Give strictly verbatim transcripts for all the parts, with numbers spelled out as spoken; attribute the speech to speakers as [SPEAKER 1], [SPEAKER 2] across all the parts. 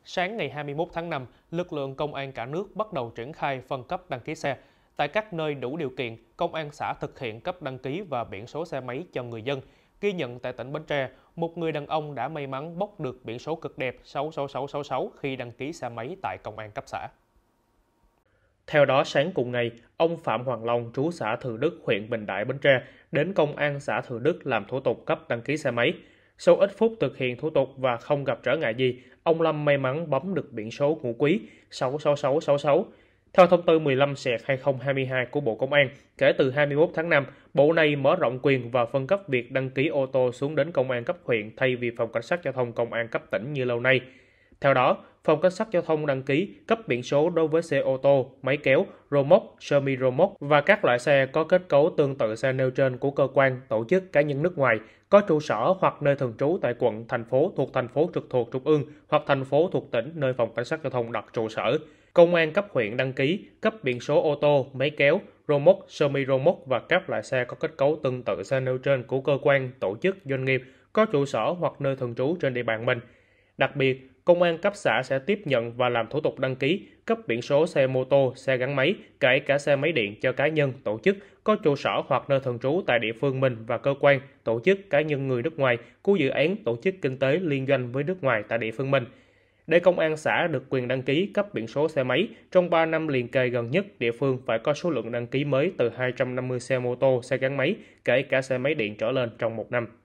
[SPEAKER 1] Sáng ngày hai mươi mốt tháng năm, lực lượng công an cả nước bắt đầu triển khai phân cấp đăng ký xe. Tại các nơi đủ điều kiện, công an xã thực hiện cấp đăng ký và biển số xe máy cho người dân. Ghi nhận tại tỉnh Bến Tre, một người đàn ông đã may mắn bốc được biển số cực đẹp sáu sáu sáu sáu sáu khi đăng ký xe máy tại công an cấp xã. Theo đó, sáng cùng ngày, ông Phạm Hoàng Long, trú xã Thừa Đức, huyện Bình Đại, Bến Tre, đến công an xã Thừa Đức làm thủ tục cấp đăng ký xe máy. Sau ít phút thực hiện thủ tục và không gặp trở ngại gì, ông Lâm may mắn bấm được biển số ngũ quý sáu sáu sáu sáu sáu. Theo thông tư mười lăm xẹt hai không hai hai của Bộ Công an, kể từ hai mươi mốt tháng năm, Bộ này mở rộng quyền và phân cấp việc đăng ký ô tô xuống đến công an cấp huyện thay vì phòng cảnh sát giao thông công an cấp tỉnh như lâu nay. Theo đó, phòng cảnh sát giao thông đăng ký cấp biển số đối với xe ô tô, máy kéo, rô móc, semi rô móc và các loại xe có kết cấu tương tự xe nêu trên của cơ quan, tổ chức, cá nhân nước ngoài có trụ sở hoặc nơi thường trú tại quận, thành phố thuộc thành phố trực thuộc trung ương hoặc thành phố thuộc tỉnh nơi phòng cảnh sát giao thông đặt trụ sở. Công an cấp huyện đăng ký cấp biển số ô tô, máy kéo, rô móc, semi rô móc và các loại xe có kết cấu tương tự xe nêu trên của cơ quan, tổ chức, doanh nghiệp có trụ sở hoặc nơi thường trú trên địa bàn mình. Đặc biệt, công an cấp xã sẽ tiếp nhận và làm thủ tục đăng ký, cấp biển số xe mô tô, xe gắn máy, kể cả xe máy điện cho cá nhân, tổ chức có trụ sở hoặc nơi thường trú tại địa phương mình và cơ quan, tổ chức, cá nhân người nước ngoài của dự án tổ chức kinh tế liên doanh với nước ngoài tại địa phương mình. Để công an xã được quyền đăng ký cấp biển số xe máy, trong ba năm liền kề gần nhất, địa phương phải có số lượng đăng ký mới từ hai trăm năm mươi xe mô tô, xe gắn máy, kể cả xe máy điện trở lên trong một năm.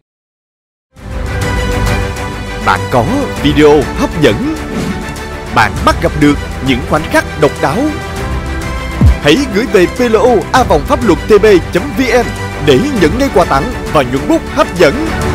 [SPEAKER 2] Bạn có video hấp dẫn, bạn bắt gặp được những khoảnh khắc độc đáo. Hãy gửi về pê lô a vòng pháp luật t b chấm v n để nhận ngay quà tặng và nhuận bút hấp dẫn.